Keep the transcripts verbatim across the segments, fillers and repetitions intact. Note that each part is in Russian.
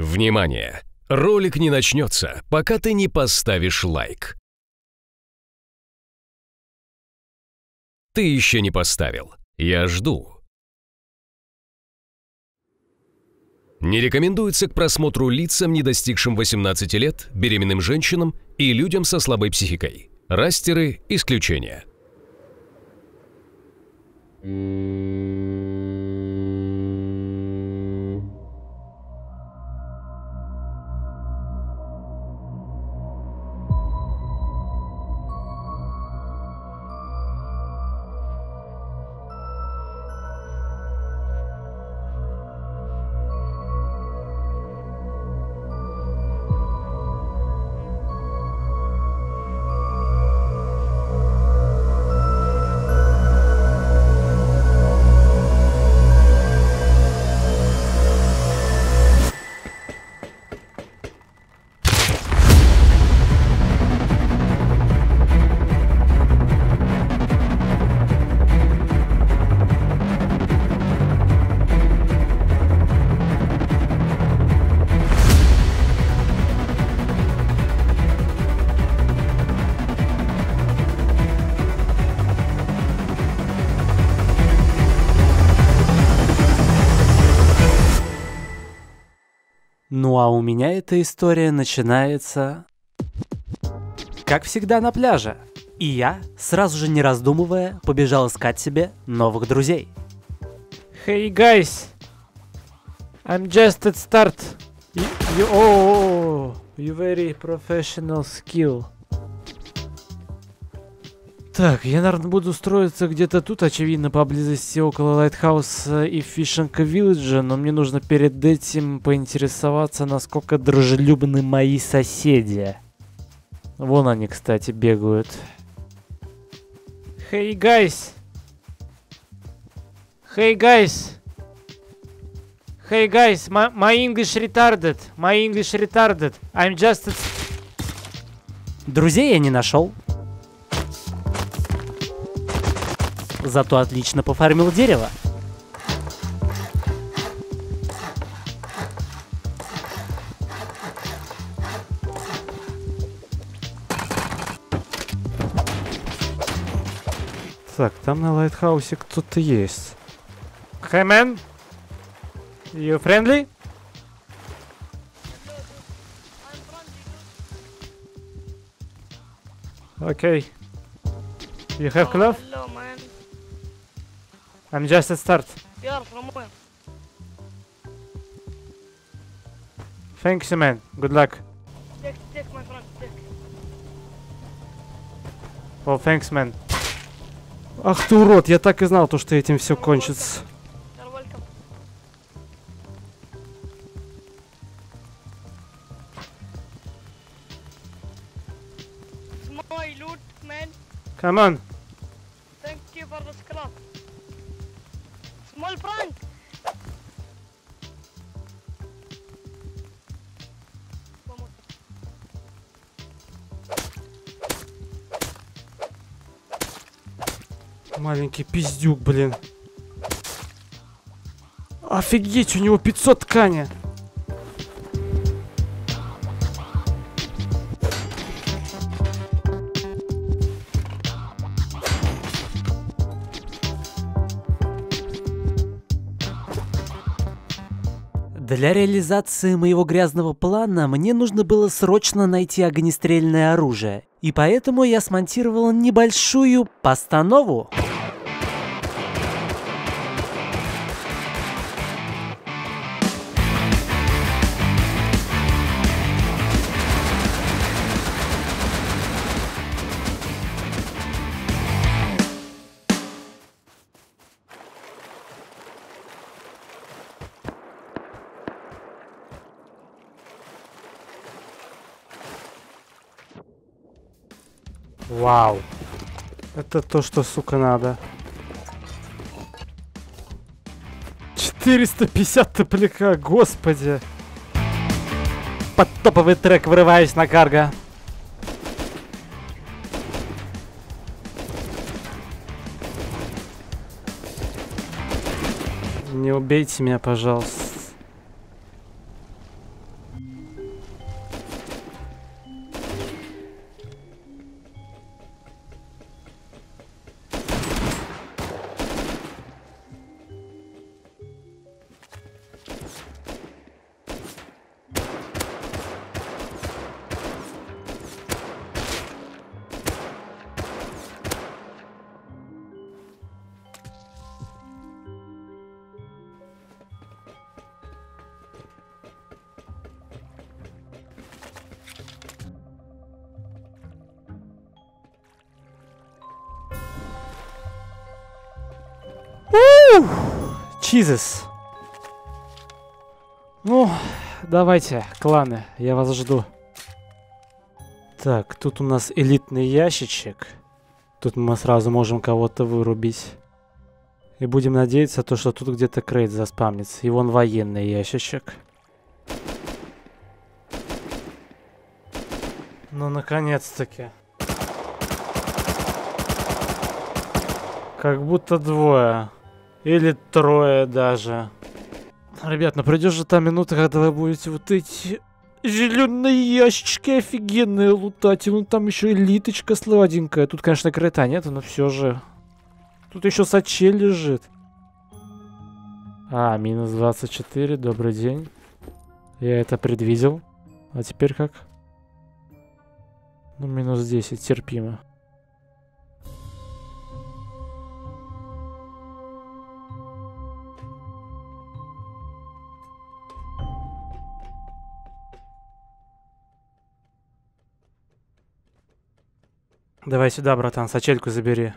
Внимание! Ролик не начнется, пока ты не поставишь лайк. Ты еще не поставил. Я жду. Не рекомендуется к просмотру лицам, не достигшим восемнадцати лет, беременным женщинам и людям со слабой психикой. Растеры – исключение. Ну а у меня эта история начинается, как всегда, на пляже. И я, сразу же не раздумывая, побежал искать себе новых друзей. Hey guys, I'm just at start. You, you, oh, you very professional skill. Так, я, наверное, буду строиться где-то тут, очевидно, поблизости около Лайтхауса и Фишинг Вилледжа, но мне нужно перед этим поинтересоваться, насколько дружелюбны мои соседи. Вон они, кстати, бегают. Hey guys! Hey guys! Hey guys, my, my English retarded. My English retarded. I'm just... At... Друзей я не нашел. Зато отлично пофармил дерево. Так, там на Лайтхаусе кто-то есть. Hey man, you friendly? Okay. You have Oh, glove? hello, man. I'm just at start. You are from where? Thanks, man. Good luck. Take, take, my friend, take. Oh, thanks, man. Ах ты урод, я так и знал, то, что этим все кончится. You're welcome. It's my loot, man. Come on. Thank you for the scrap. Small prank. Маленький пиздюк, блин. Офигеть, у него пятьсот ткани. Для реализации моего грязного плана мне нужно было срочно найти огнестрельное оружие, и поэтому я смонтировал небольшую постанову. Вау. Это то, что, сука, надо. четыреста пятьдесят топляка, господи. Под топовый трек врываюсь на карго. Не убейте меня, пожалуйста. Jesus. Ну, давайте, кланы, я вас жду. Так, тут у нас элитный ящичек. Тут мы сразу можем кого-то вырубить. И будем надеяться, то, что тут где-то крейт заспамнится. И вон военный ящичек. Ну, наконец-таки. Как будто двое. Или трое даже. Ребят, ну придет же та минута, когда вы будете вот эти зеленые ящички офигенные лутать. И ну там еще элиточка сладенькая. Тут, конечно, крейта нет, но все же. Тут еще сачель лежит. А, минус двадцать четыре, добрый день. Я это предвидел. А теперь как? Ну, минус десять, терпимо. Давай сюда, братан, сачельку забери.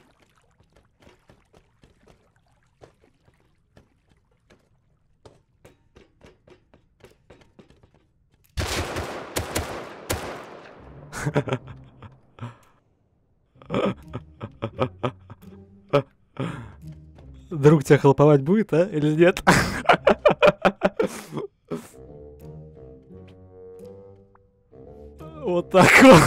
Друг тебя хлоповать будет, а? Или нет? Вот так вот.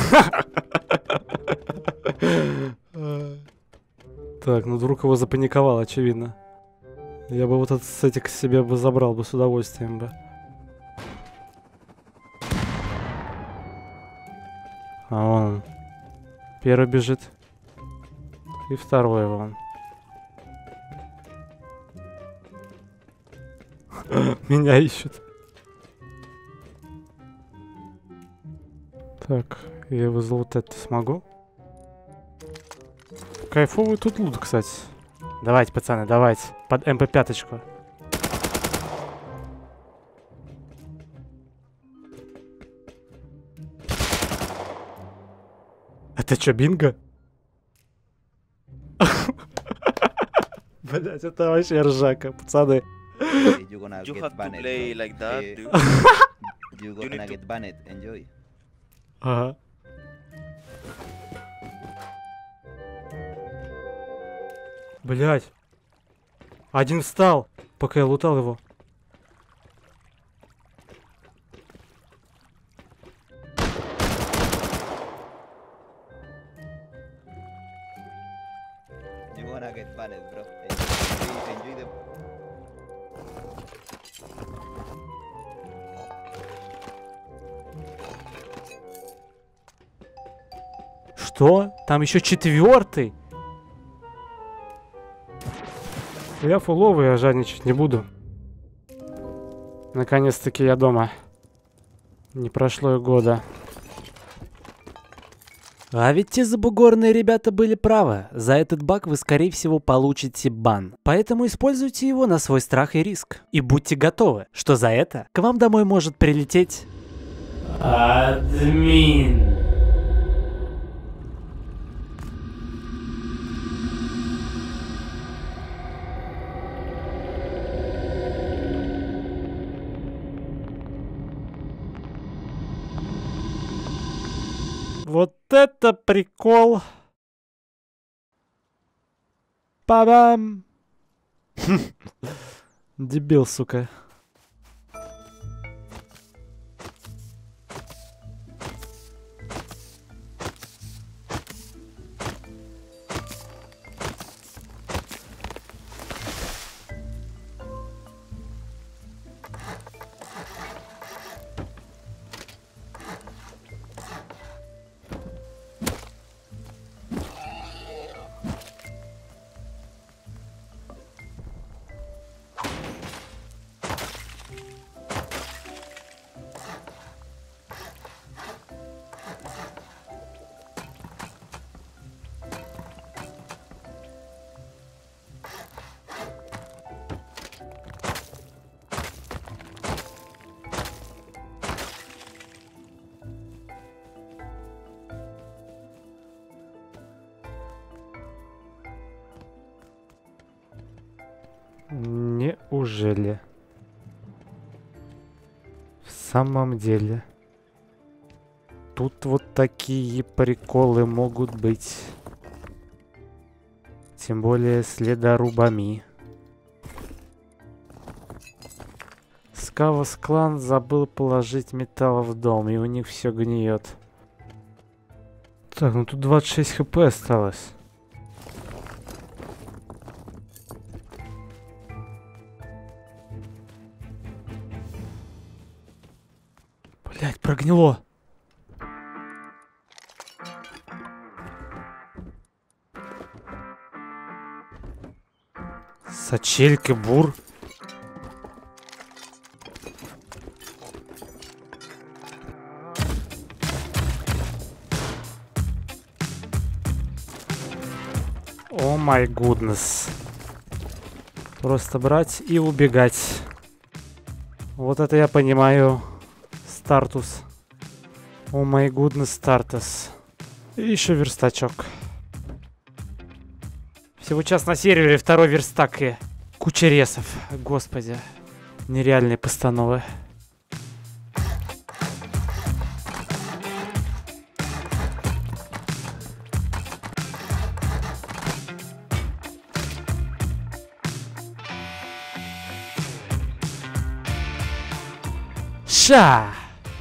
Так, ну друг его запаниковал, очевидно. Я бы вот этот сетик себе бы забрал бы с удовольствием бы. А он первый бежит. И второй вон. Меня ищут. Так, я его залутать смогу. Кайфовый тут лут, кстати. Давайте, пацаны, давайте. Под эм пэ пять. Это чё, бинго? Блять, это вообще ржака, пацаны. You have to play like that, dude. You gonna get banned, enjoy. Ага. Блять. Один встал, пока я лутал его. You gonna get banned, bro. Enjoy, enjoy the... Что? Там еще четвертый? Я фуловый, я жадничать не буду. Наконец-таки я дома. Не прошло и года. А ведь те забугорные ребята были правы. За этот баг вы, скорее всего, получите бан. Поэтому используйте его на свой страх и риск. И будьте готовы, что за это к вам домой может прилететь... админ. Вот это прикол. Па-бам. Дебил, сука. Ужели? В самом деле. Тут вот такие приколы могут быть. Тем более с ледорубами. Скавос клан забыл положить металл в дом, и у них все гниет. Так, ну тут двадцать шесть хп осталось. Блять, прогнило. Сачелька, бур. О май гуднес. Просто брать и убегать. Вот это я понимаю. Стартус. О май гуднес, стартус. И еще верстачок. Всего час на сервере, второй верстак и куча ресов. Господи. Нереальные постановы. Ша!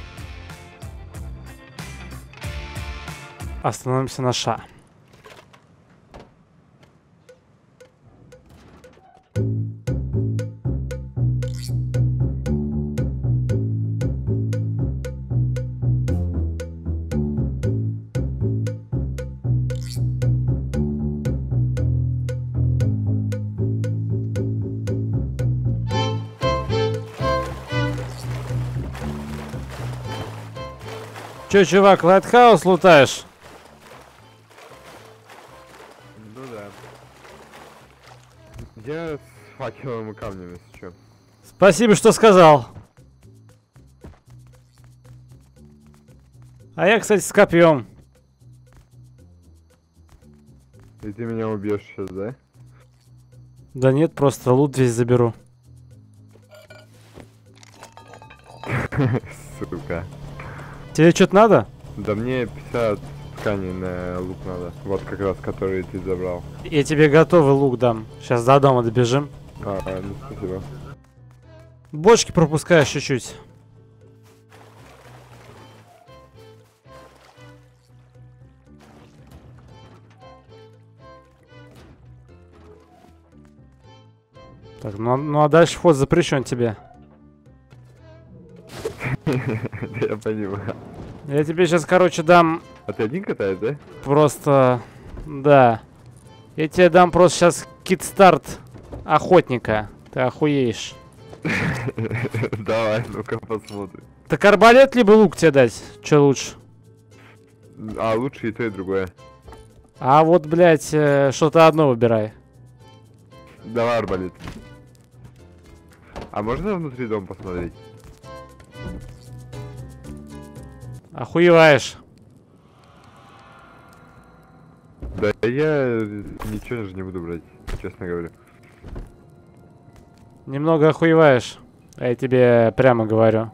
Остановимся на ша. Че, чувак, Лайтхаус лутаешь? Ну да. Я с факелом и камнями, если чё. Спасибо, что сказал. А я, кстати, с копьем. И ты меня убьешь сейчас, да? Да нет, просто лут весь заберу. Сука. Тебе что-то надо? Да мне пятьдесят тканей на лук надо. Вот как раз, который ты забрал. Я тебе готовый лук дам. Сейчас до дома добежим. А, ну спасибо. Бочки пропускаешь чуть-чуть. Так, ну, ну а дальше вход запрещен тебе. Да я понимаю. Я тебе сейчас, короче, дам А ты один катаешь, да? просто... Да. Я тебе дам просто сейчас кит-старт охотника. Ты охуеешь. Давай, ну-ка посмотрим. Так арбалет либо лук тебе дать? Че лучше? А лучше и то, и другое. А вот, блядь, э, что-то одно выбирай. Давай арбалет. А можно внутри дома посмотреть? Охуеваешь. Да я ничего же не буду брать, честно говоря. Немного охуеваешь. Я тебе прямо говорю.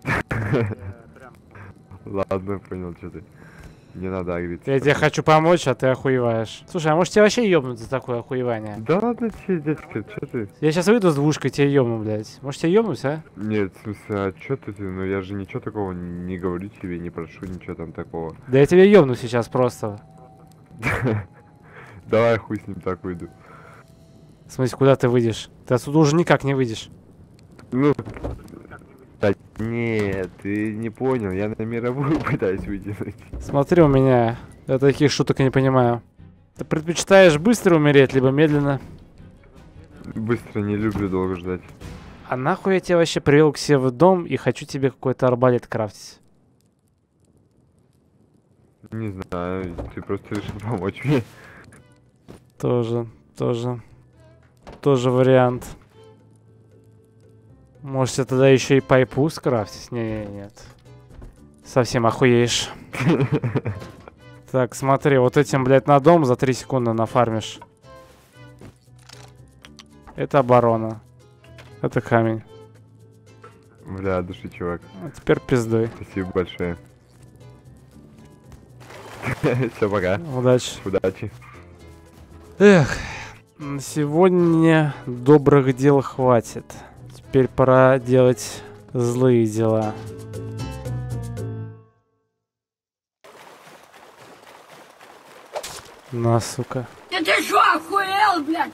Ладно, понял, что ты. Не надо агриться. Я тебе хочу помочь, а ты охуеваешь. Слушай, а может тебе вообще ёбнуть за такое охуевание? Да ладно тебе, дядька, что ты? Я сейчас выйду с двушкой, тебе ёбну, блядь. Может тебе ёбнуть, а? Нет, в смысле, а что ты, ты? Ну я же ничего такого не говорю тебе, не прошу ничего там такого. Да я тебе ёбну сейчас просто. Давай хуй с ним так выйду. В смысле, куда ты выйдешь? Ты отсюда уже никак не выйдешь. Ну, да нет, ты не понял, я на мировую пытаюсь вытянуть. Смотри у меня. Я таких шуток не понимаю. Ты предпочитаешь быстро умереть, либо медленно? Быстро не люблю долго ждать. А нахуй я тебя вообще привел к себе в дом и хочу тебе какой-то арбалет крафтить? Не знаю, ты просто решил помочь мне. Тоже, тоже, тоже вариант. Может, тебе тогда еще и пайпу скрафтить? Не, не, нет. Совсем охуеешь. Так, смотри, вот этим, блядь, на дом за три секунды нафармишь. Это оборона. Это камень. Бля, души, чувак. А теперь пиздой. Спасибо большое. Все, пока. Удачи. Удачи. Эх, на сегодня добрых дел хватит. Теперь пора делать злые дела. На, сука. Да ты шо, охуел, блядь?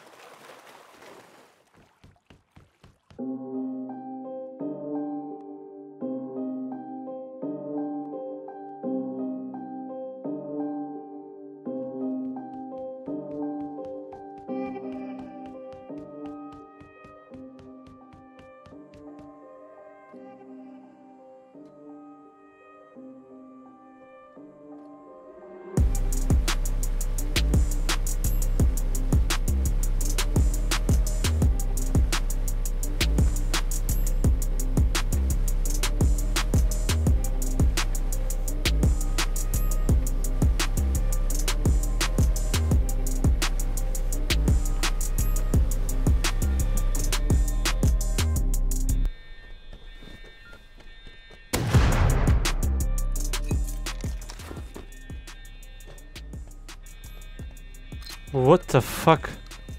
What the fuck?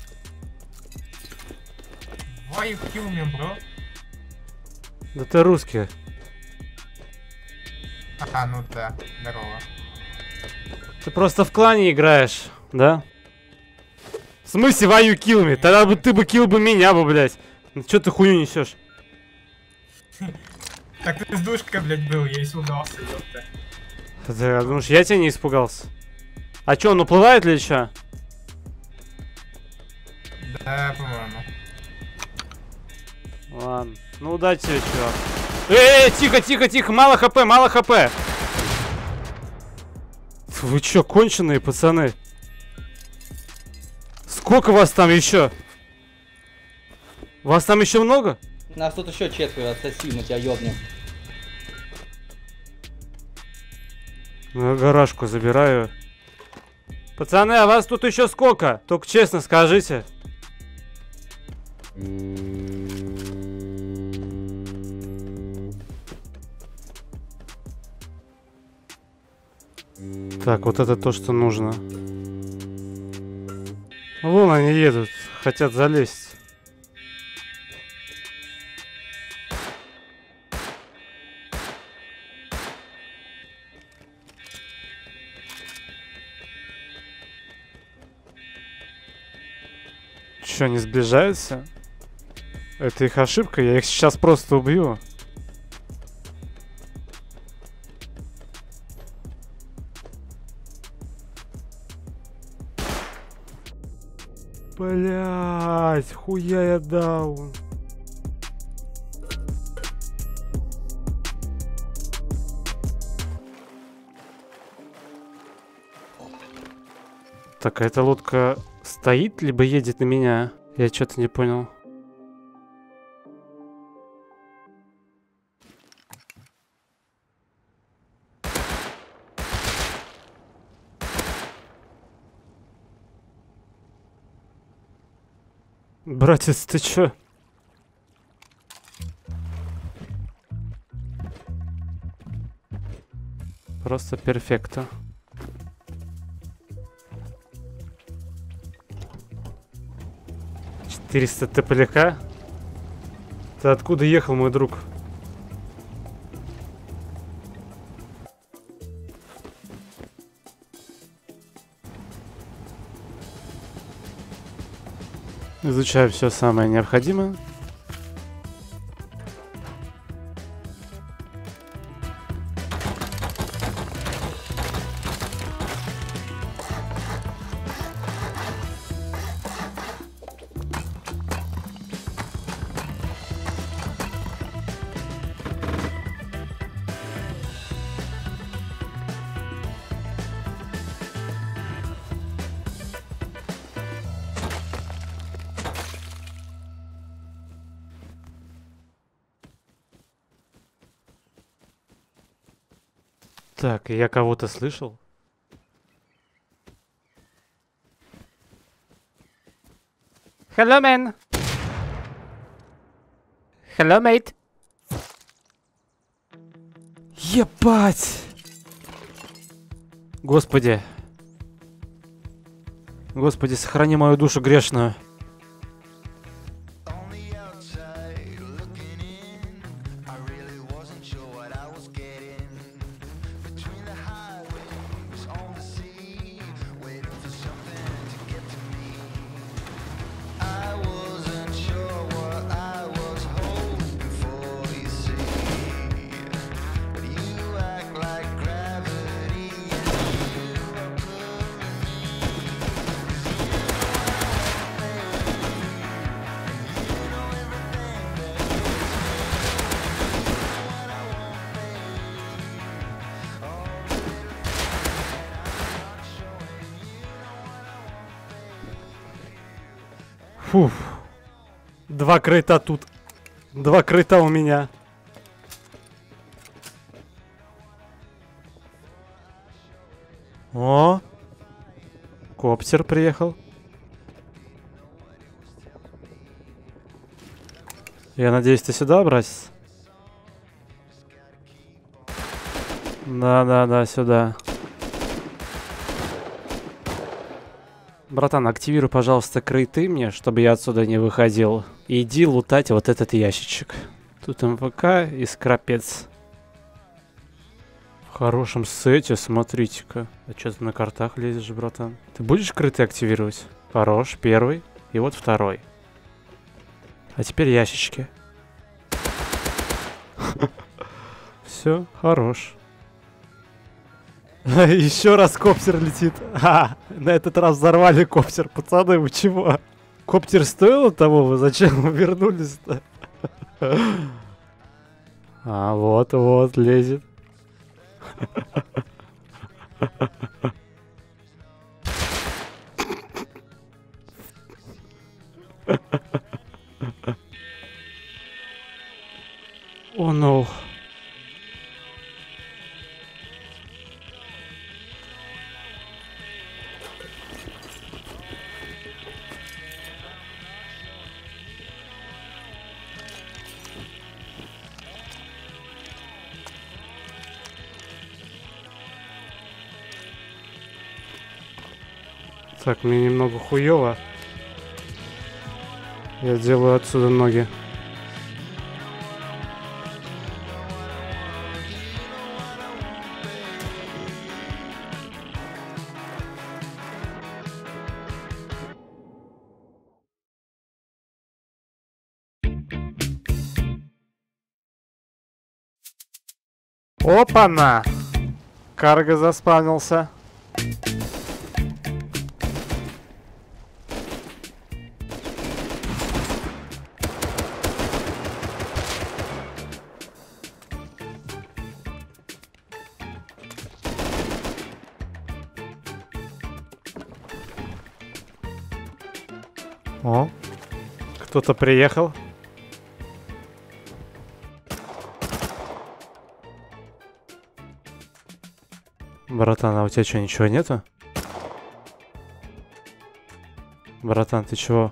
Why you kill me, bro? Да ты русский. А, ну да, здорово. Ты просто в клане играешь, да? В смысле, why you kill me? Тогда бы ты бы килл бы меня бы, блядь. Ну чё ты хуйню несешь? Так ты с душкой, блядь, был, я испугался, ёпта. Ты думаешь, я тебя не испугался? А чё, он уплывает или чё? Да, по-моему. Ладно. Ну удачи тебе, чувак. Эй, тихо, тихо, тихо, мало хп, мало хп. Вы чё, конченые, пацаны? Сколько вас там еще? Вас там еще много? Нас тут еще четверо, отсоси, мы тебя ёбнем. На гаражку забираю. Пацаны, а вас тут еще сколько? Только честно скажите. Так, вот это то, что нужно. Вон они едут, хотят залезть. Че, они сближаются? Это их ошибка, я их сейчас просто убью. Блять, хуя я даун. Так, а эта лодка стоит, либо едет на меня? Я что-то не понял. Братец, ты чё? Просто перфекто. четыреста топляка? Ты откуда ехал, мой друг? Изучаю все самое необходимое. Так, я кого-то слышал? Hello, man. Hello, mate. Ебать! Господи. Господи, сохрани мою душу грешную. Фух. Два крейта тут. Два крейта у меня. О! Коптер приехал. Я надеюсь, ты сюда, братец? Да-да-да, сюда. Братан, активируй, пожалуйста, крейты мне, чтобы я отсюда не выходил. И иди лутать вот этот ящичек. Тут эм вэ ка и скрапец. В хорошем сете, смотрите-ка. А что ты на картах лезешь, братан? Ты будешь крейты активировать? Хорош, первый. И вот второй. А теперь ящички. Все, хорош. Еще раз коптер летит. А, на этот раз взорвали коптер. Пацаны, вы чего? Коптер стоил того? Вы зачем вернулись-то? А, вот, вот, лезет. О, no. Так, мне немного хуёво. Я делаю отсюда ноги. Опа-на! Карго заспавнился. О, кто-то приехал. Братан, а у тебя что, ничего нету? Братан, ты чего?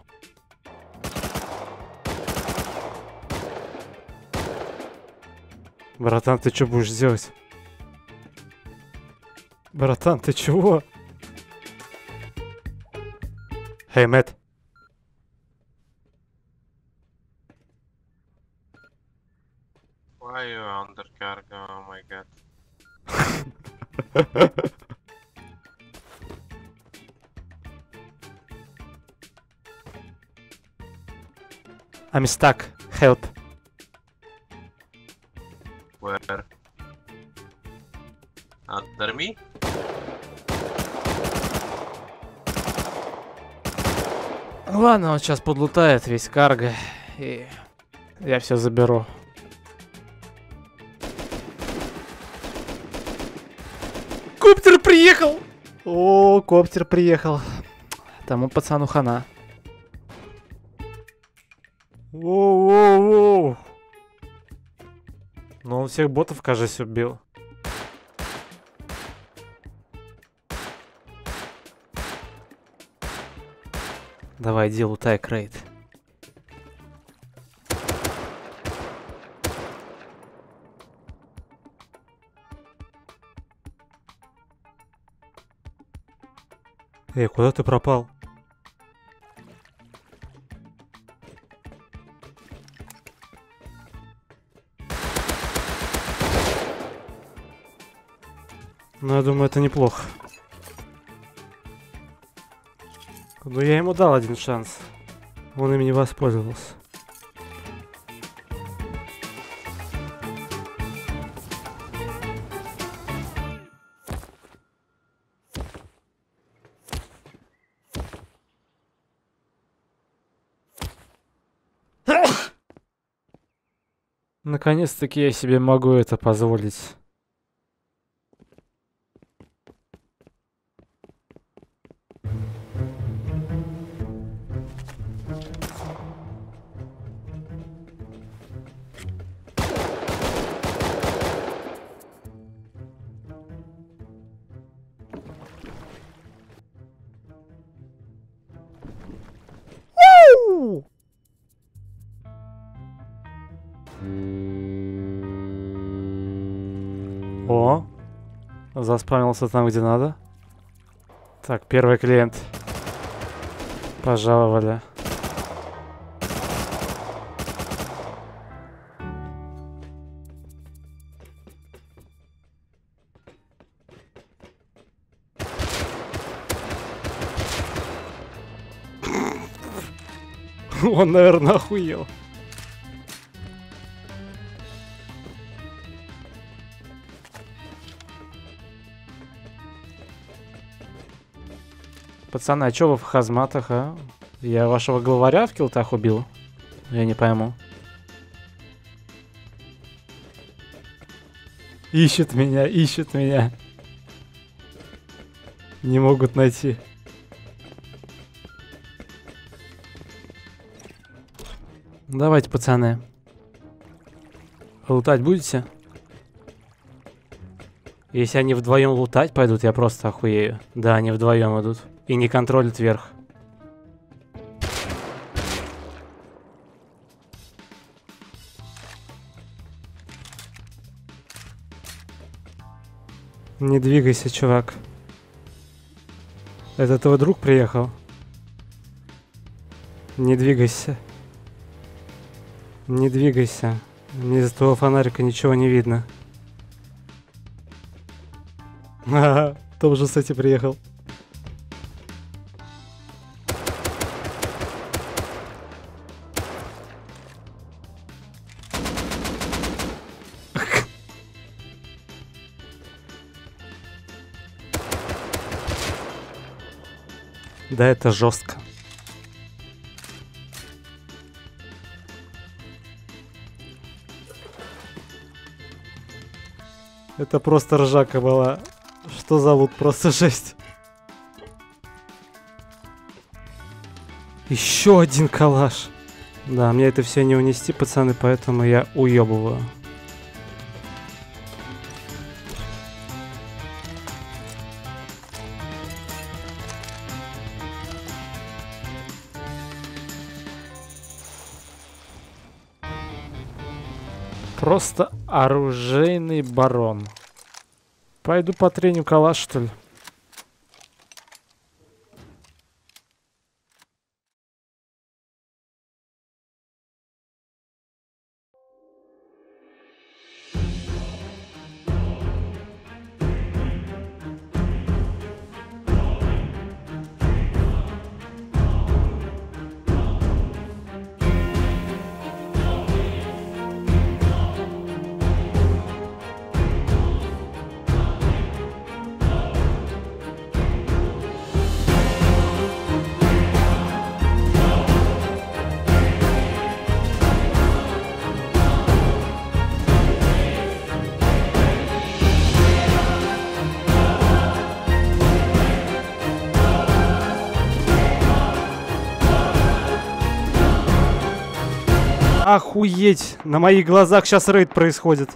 Братан, ты что будешь делать? Братан, ты чего? Hey, Matt. Why are you under cargo? Oh my god. I'm stuck. Help. Where? Under me? Ладно, он сейчас подлутает весь карго, и я все заберу. Коптер приехал! О, коптер приехал. Тому пацану хана. Воу-воу-воу. Ну, он всех ботов, кажется, убил. Давай, иди лутай крейт. Эй, куда ты пропал? Ну, я думаю, это неплохо. Ну, я ему дал один шанс. Он им не воспользовался. Наконец-таки я себе могу это позволить. О, заспамился там, где надо. Так, первый клиент. Пожаловали. Он, наверное, охуел. Пацаны, а чё вы в хазматах, а? Я вашего главаря в килтах убил? Я не пойму. Ищут меня, ищут меня. Не могут найти. Давайте, пацаны. Лутать будете? Если они вдвоем лутать пойдут, я просто охуею. Да, они вдвоем идут. И не контролят вверх. Не двигайся, чувак. Это твой друг приехал? Не двигайся. Не двигайся. Мне из твоего фонарика ничего не видно. Ага, Том же, кстати, приехал. Да, это жестко. Это просто ржака была. Что за лут? Просто жесть. Еще один калаш. Да, мне это все не унести, пацаны, поэтому я уебываю. Просто оружейный барон. Пойду потреню калаш, что ли? Охуеть! На моих глазах сейчас рейд происходит.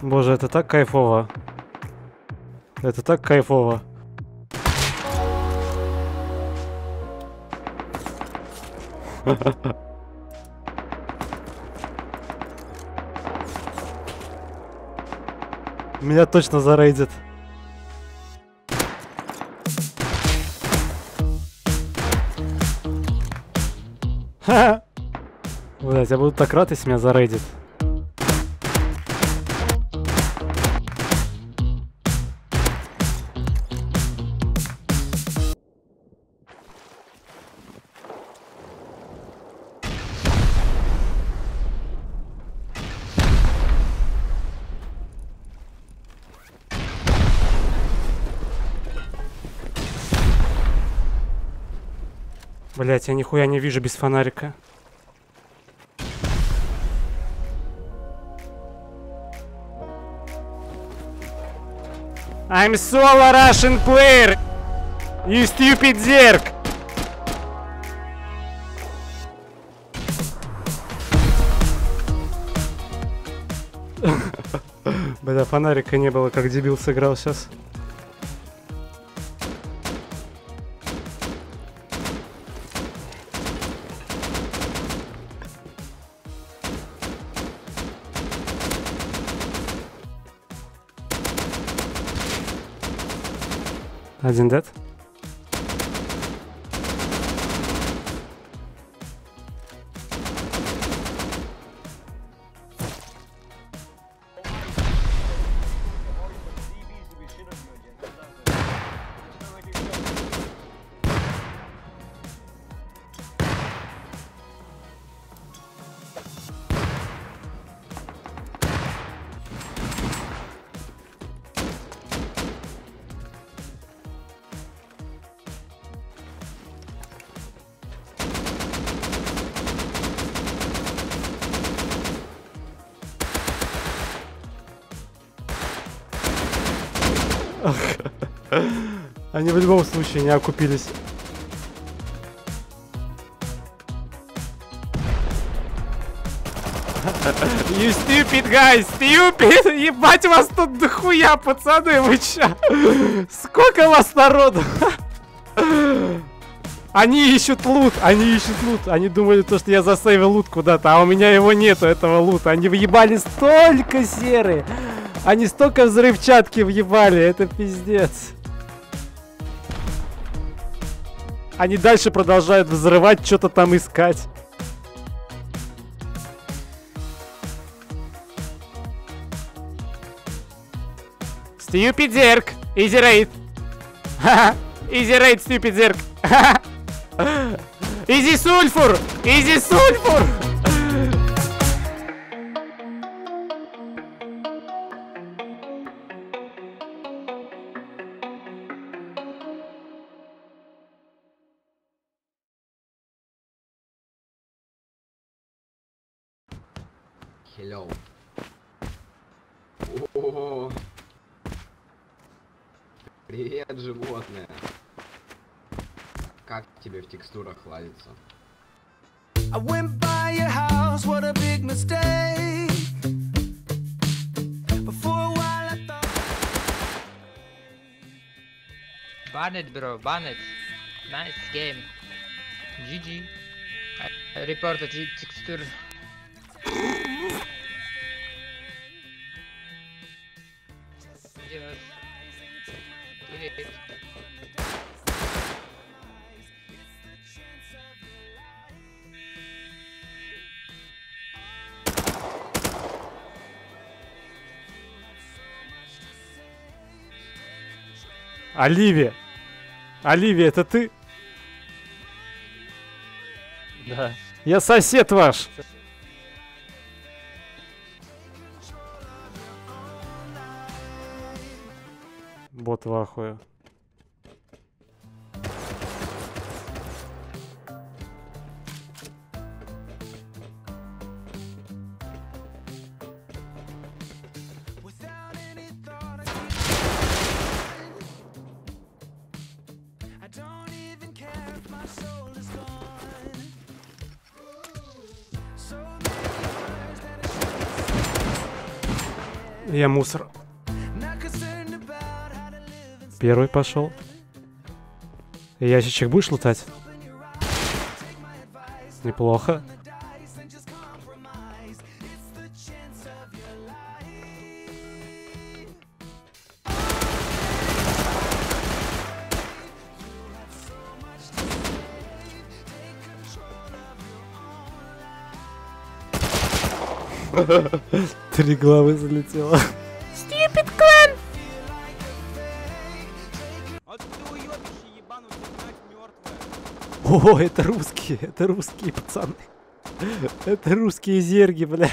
Боже, это так кайфово. Это так кайфово. Меня точно зарейдит. Ха-ха. Блять, я буду так рад, если меня зарейдит. Блять, я нихуя не вижу без фонарика. I'm solo Russian player. You stupid zerk. Бля, фонарика не было, как дебил сыграл сейчас. Один дед. Они в любом случае не окупились. You stupid guys, stupid! Ебать, вас тут дохуя, пацаны, вы чё? Сколько вас народу? Они ищут лут, они ищут лут. Они думали, то, что я засейвил лут куда-то, а у меня его нету, этого лута. Они въебали столько серы. Они столько взрывчатки въебали, это пиздец. Они дальше продолжают взрывать, что-то там искать. Stupid Zerk! Easy raid! Easy raid, stupid Zerk! Easy sulfur! Easy sulfur! Hello. О-о-о. Привет, животное. Как тебе в текстурах ладится? I went by your house, what a big mistake. Before a while I thought. Ban it, bro, ban it. Nice game. G G. I, I reported the texture. Yes. Get it. Оливия! Оливия, это ты? Да. Я сосед ваш! Бот в ахуе. Я мусор. Первый пошел. Ящичек будешь лутать? Неплохо. Три головы залетело. Stupid clan! О, это русские, это русские пацаны. Это русские зерги, бля.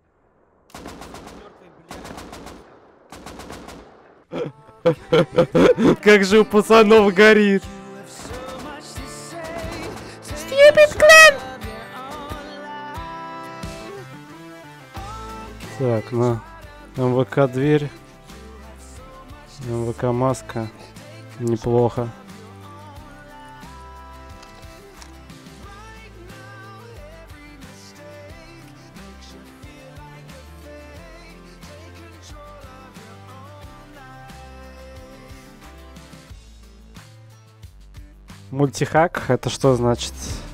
Как же у пацанов горит. Stupid clan! Так, на МВК дверь. МВК маска. Неплохо. Мультихак, это что значит?